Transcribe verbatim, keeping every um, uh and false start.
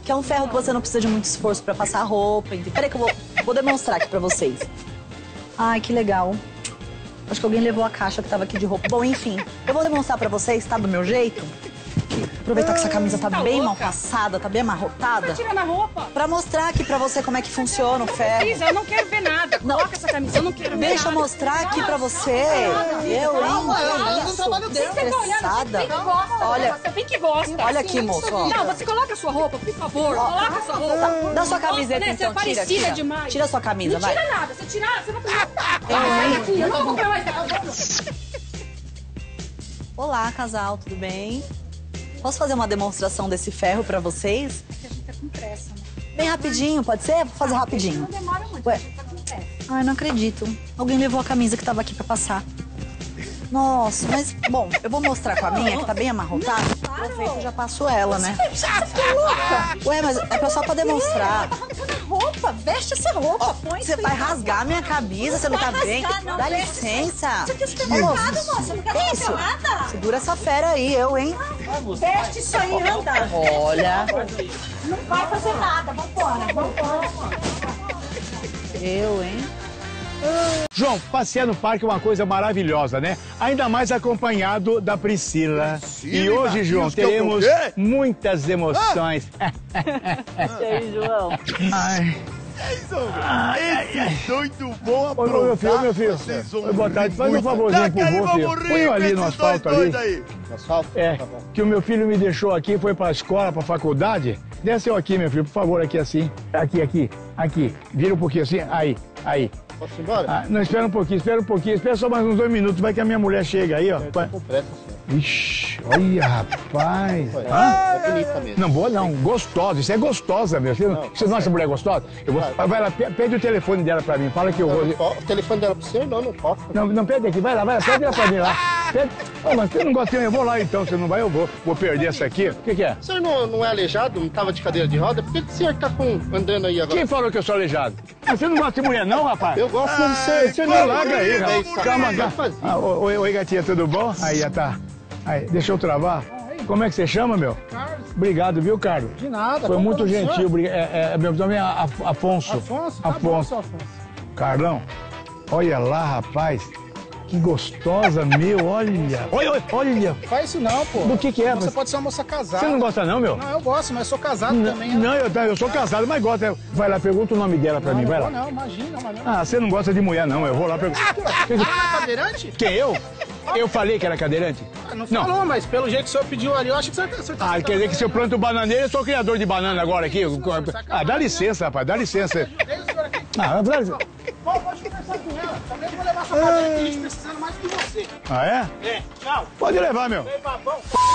que é um ferro que você não precisa de muito esforço pra passar a roupa. Peraí que eu vou, vou demonstrar aqui pra vocês. Ai, que legal. Acho que alguém levou a caixa que tava aqui de roupa. Bom, enfim, eu vou demonstrar pra vocês, tá do meu jeito? Aproveitar que essa camisa tá, tá bem louca? mal passada, tá bem amarrotada. Tá tirando a roupa? Pra mostrar aqui pra você como é que funciona o ferro. Isa, eu não quero ver nada. Coloca essa camisa, eu não quero ver Deixa eu nada. mostrar aqui pra você. Eu, hein? Que isso? Estressada. Olha, Você bem que gosta. olha aqui, moço, ó. Não, você coloca a sua roupa, por favor. Coloca a sua roupa. Dá sua camiseta, Nossa, né? então. Você é Tira, parecida tira. demais. Tira a sua camisa, Não vai. tira nada. Se tirar, você vai comer. Aqui, eu não vou comprar mais nada. Olá, casal, tudo bem? Posso fazer uma demonstração desse ferro pra vocês? A gente tá com pressa, né? Bem rapidinho, pode ser? Vou fazer rapidinho. Não demora muito, Ué. a gente tá com pressa. Ai, não acredito. Alguém levou a camisa que tava aqui pra passar. Nossa, mas, bom, eu vou mostrar com a minha, que tá bem amarrotada. Aproveito e já passo ela, né? Você ficou louca? Ué, mas é só pra demonstrar. Tá arrancando a roupa, veste essa roupa, põe Você vai rasgar minha camisa, você não tá vai bem? rasgar, não, Dá veste. licença. Você quer Ô, supermercado, moça? Você não quer que isso? comprar nada? Segura essa fera aí, eu, hein? Veste isso aí, anda. Olha, Não vai fazer nada, vambora, vambora. eu, hein? João, passear no parque é uma coisa maravilhosa, né? Ainda mais acompanhado da Priscila. E hoje, João, teremos muitas emoções. E aí, João? Ai. Esse doido bom Ô, meu filho, ô, meu filho. Oi, boa tarde. Faz um favorzinho pro vô, filho. Põe eu ali no asfalto ali. No asfalto? É, Tá bom. que o meu filho me deixou aqui, foi pra escola, pra faculdade. Desce eu aqui, meu filho, por favor, aqui assim. Aqui, aqui, aqui. Vira um pouquinho assim. Aí, aí. Posso ir embora? Ah, não, espera um pouquinho, espera um pouquinho. Espera só mais uns dois minutos, vai que a minha mulher chega aí, ó. Eu tô com pressa, senhor. Ixi, olha, rapaz. Hã? É bonita mesmo. Não, boa não, gostosa. Isso é gostosa, meu filho. Não, Você não acha a mulher gostosa? Eu vou... Vai. Vai lá, pe- pede o telefone dela pra mim. Fala que eu Não, vou... não po- o telefone dela pro senhor? Não, não posso. Não, não, pede aqui. Vai lá, vai lá. Pede ela pra mim lá. Pede... Ô, mas você não gosta de mim? Eu vou lá então. Você não vai, eu vou. Vou perder essa aqui. O que que é? O senhor não, não é aleijado? Não tava de cadeira de roda? Por que, que o senhor tá com, andando aí agora? Quem falou que eu sou aleijado? Ah, você não gosta de mulher não, rapaz? Eu gosto de ser. Você não larga aí, rapaz. Calma, Calma, calma. calma. Ah, oi, oi, gatinha, tudo bom? Aí, já tá. Aí, deixa eu travar. Como é que você chama, meu? Carlos. Obrigado, viu, Carlos? De nada. Foi Como muito é o gentil. senhor? obri- É, é, meu nome é Af- Afonso. Afonso? Tá bom, Afonso. seu Afonso. Carlão, olha lá, rapaz. Que gostosa, meu. Olha. Olha, olha, olha. Faz isso não, pô. Do que que é? Você Mas- pode ser uma moça casada. Você não gosta não, meu? Não, eu gosto, mas sou casado N- também. né? Não, eu, eu sou casado, mas gosto. Vai lá, pergunta o nome dela pra não, mim, não vai vou, lá. não, imagina, mas não. Ah, você não gosta de mulher, não. Eu vou lá perguntar. Você é cadeirante? Quem, eu? Eu falei que era cadeirante? Ah, não Não. falou, mas pelo jeito que o senhor pediu ali, eu acho que você, você tá... Ah, quer dizer que se eu planto bananeira, eu sou criador de banana agora aqui. Ah, dá licença, rapaz, dá licença. Ajudei o senhor aqui. Ah, dá licença. Bom, pode conversar com ela. Também vou levar sua cadeira aqui, a gente precisando mais que você. Ah, é? É, tchau. Pode levar, meu. Ei, babão.